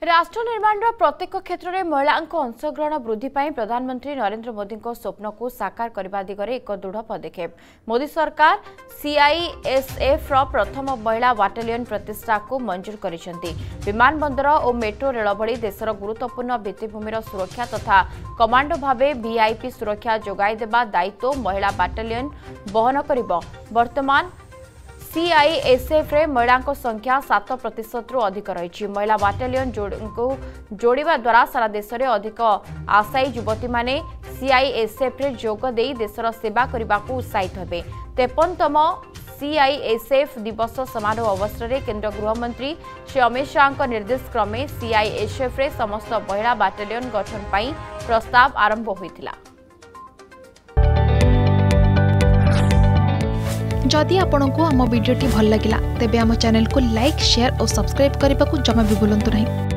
राष्ट्र निर्माण प्रत्येक क्षेत्र में महिला अंशग्रहण वृद्धि प्रधानमंत्री नरेंद्र मोदी स्वप्न को साकार करने दिगरे एक दृढ़ पदक्षेप। मोदी सरकार सीआईएसएफर प्रथम महिला बाटालियन प्रतिष्ठा को मंजूर करिसेंती। विमानबंदर और मेट्रो रेल भली देशर गुरुत्वपूर्ण भित्तिभूमिर सुरक्षा तथा कमांडो भावे वीआईपी सुरक्षा जोगाई देबा दायित्व महिला बाटालियन बहन करिब। वर्तमान सीआईएसएफ रे महिला संख्या 7% अधिक रही। महिला बाटालियन को जोड़िबा द्वारा सारा देश में अधिक आशायी युवती माने सीआईएसएफ रे जोग देई देशर सेवा करने को उत्साहित हेबे। 53तम सीआईएसएफ दिवस समारोह अवसर में केंद्र गृहमंत्री श्री अमित शाह निर्देश क्रमे सीआईएसएफ रे समस्त महिला बाटालियन गठन पाई प्रस्ताव आरंभ होइतिला। जदि आपंक आम भिडी भल लगा तेब आम चैनल को लाइक शेयर और सब्सक्राइब करने को जमा भी भूलु नहीं।